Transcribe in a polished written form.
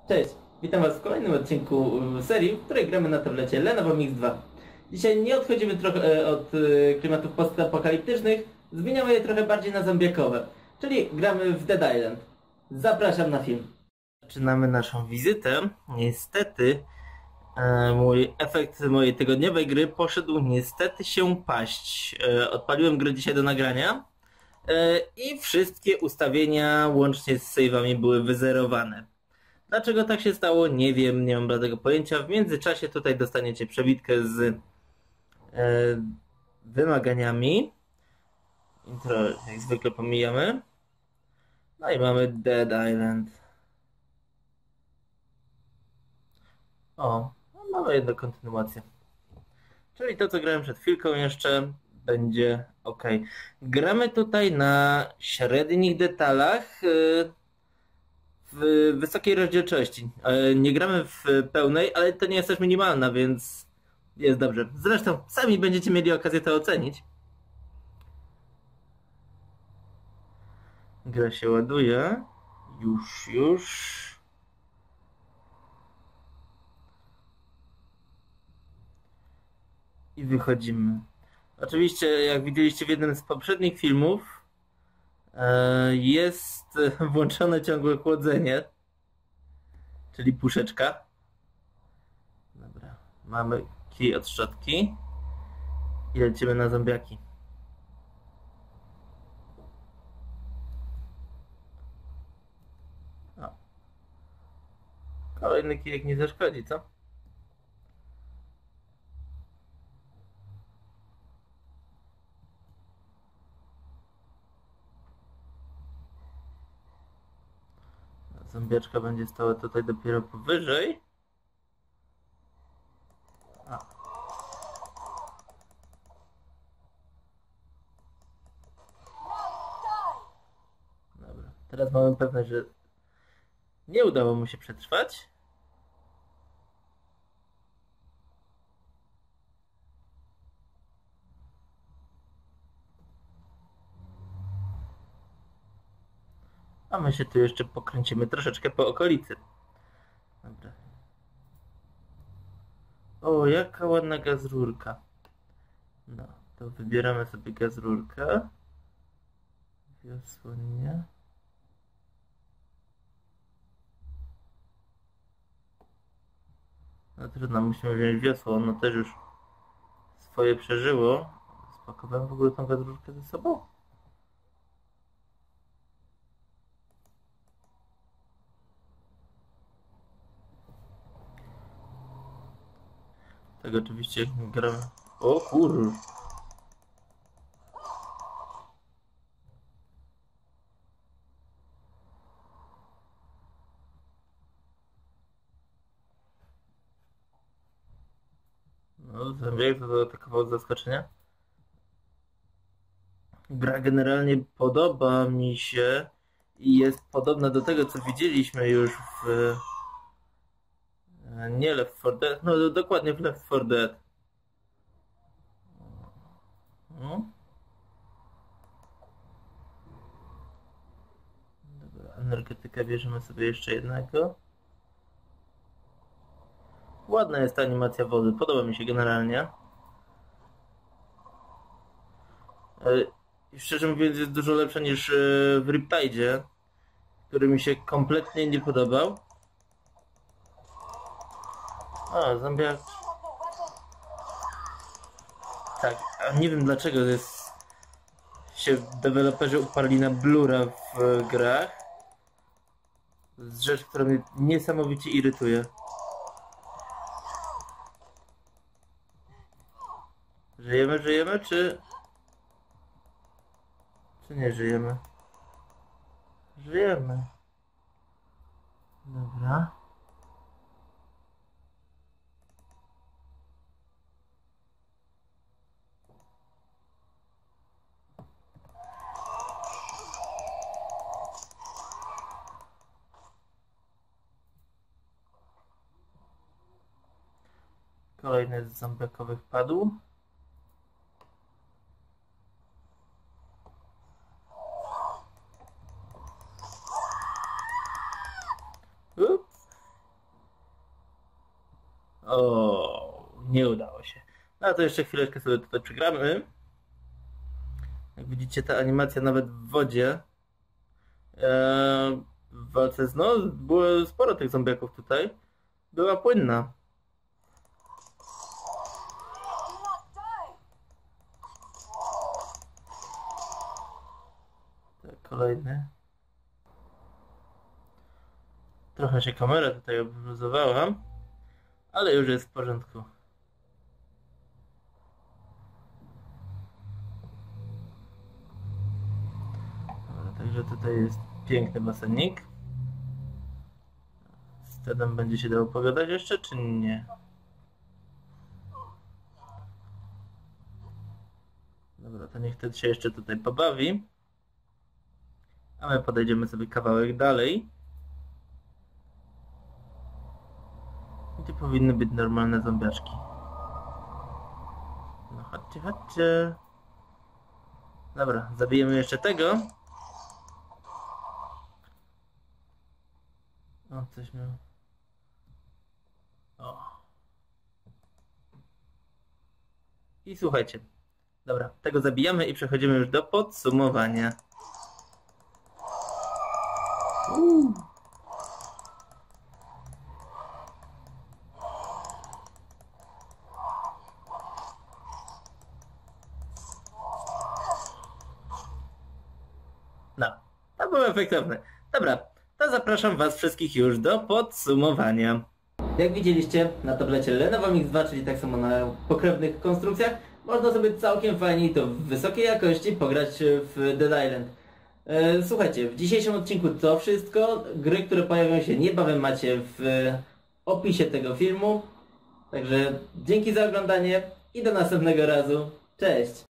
Cześć, witam Was w kolejnym odcinku serii, w której gramy na tablecie Lenovo Mix 2. Dzisiaj nie odchodzimy trochę od klimatów postapokaliptycznych, zmieniamy je trochę bardziej na zombiakowe, czyli gramy w Dead Island. Zapraszam na film. Zaczynamy naszą wizytę. Niestety mój efekt mojej tygodniowej gry poszedł niestety się paść. Odpaliłem grę dzisiaj do nagrania i wszystkie ustawienia łącznie z save'ami były wyzerowane. Dlaczego tak się stało? Nie wiem, nie mam żadnego pojęcia. W międzyczasie tutaj dostaniecie przebitkę z wymaganiami. Intro jak zwykle pomijamy. No i mamy Dead Island. O, no mamy jedną kontynuację. Czyli to, co grałem przed chwilką jeszcze, będzie ok. Gramy tutaj na średnich detalach, w wysokiej rozdzielczości. Nie gramy w pełnej, ale to nie jest też minimalna, więc jest dobrze. Zresztą sami będziecie mieli okazję to ocenić. Gra się ładuje. Już. I wychodzimy. Oczywiście, jak widzieliście w jednym z poprzednich filmów, jest włączone ciągłe chłodzenie, czyli puszeczka. Dobra, mamy kij od szczotki i lecimy na zombiaki. O. Kolejny kijek nie zaszkodzi, co? Zombiaczka będzie stała tutaj dopiero powyżej. A. Dobra, teraz mamy pewność, że nie udało mu się przetrwać. A my się tu jeszcze pokręcimy troszeczkę po okolicy. Dobra. O, jaka ładna gazrurka. No, to wybieramy sobie gazrurkę. Wiosło nie. No trudno, musimy wziąć wiosło, ono też już swoje przeżyło. Spakowałem w ogóle tą gazrurkę ze sobą? Tak, oczywiście gramy. O kur... No, zombiak to atakował z zaskoczenia. Gra generalnie podoba mi się i jest podobna do tego, co widzieliśmy już w... Nie Left 4 Dead, no dokładnie w Left 4 Dead. No. Dobra, energetykę bierzemy sobie jeszcze jednego. Ładna jest ta animacja wody, podoba mi się generalnie. I szczerze mówiąc jest dużo lepsza niż w Riptide'zie, który mi się kompletnie nie podobał. A, zombiak... Tak, a nie wiem dlaczego się deweloperzy uparli na blura w grach. To jest rzecz, która mnie niesamowicie irytuje. Żyjemy, czy nie żyjemy? Żyjemy. Dobra. Kolejny z zombiakowych padł. Ups. No to jeszcze chwileczkę sobie tutaj przygramy. Jak widzicie, ta animacja nawet w wodzie. W walce z było sporo tych zombiaków tutaj. Była płynna. Tak, kolejny. Trochę się kamera tutaj obluzowała, ale już jest w porządku. Także tutaj jest piękny basenik. Z Tedem będzie się dało pogadać jeszcze, czy nie? Dobra, to niech Ted się jeszcze tutaj pobawi. A my podejdziemy sobie kawałek dalej. Gdzie powinny być normalne zombiaczki. No chodźcie, chodźcie. Dobra, zabijemy jeszcze tego. O, coś miał. O. I słuchajcie. Dobra, tego zabijamy i przechodzimy już do podsumowania. No, to było efektowne. Dobra, to zapraszam Was wszystkich już do podsumowania. Jak widzieliście, na tablecie Lenovo Mix 2, czyli tak samo na pokrewnych konstrukcjach, można sobie całkiem fajnie i to w wysokiej jakości pograć w Dead Island. Słuchajcie, w dzisiejszym odcinku to wszystko. Gry, które pojawią się niebawem, macie w opisie tego filmu. Także dzięki za oglądanie i do następnego razu. Cześć!